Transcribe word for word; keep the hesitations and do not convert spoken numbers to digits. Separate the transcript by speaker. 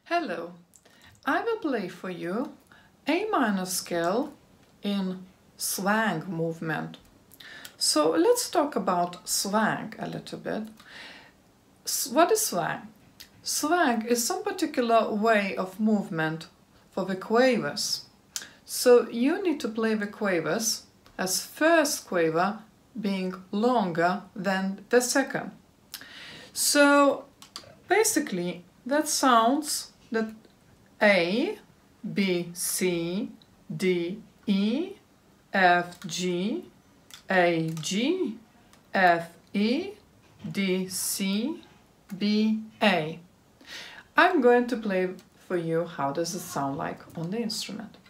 Speaker 1: Hello, I will play for you A minor scale in swung movement. So let's talk about swung a little bit. What is swung? Swung is some particular way of movement for the quavers. So you need to play the quavers as first quaver being longer than the second. So basically that sounds that A, B, C, D, E, F, G, A, G, F, E, D, C, B, A. I'm going to play for you how does it sound like on the instrument.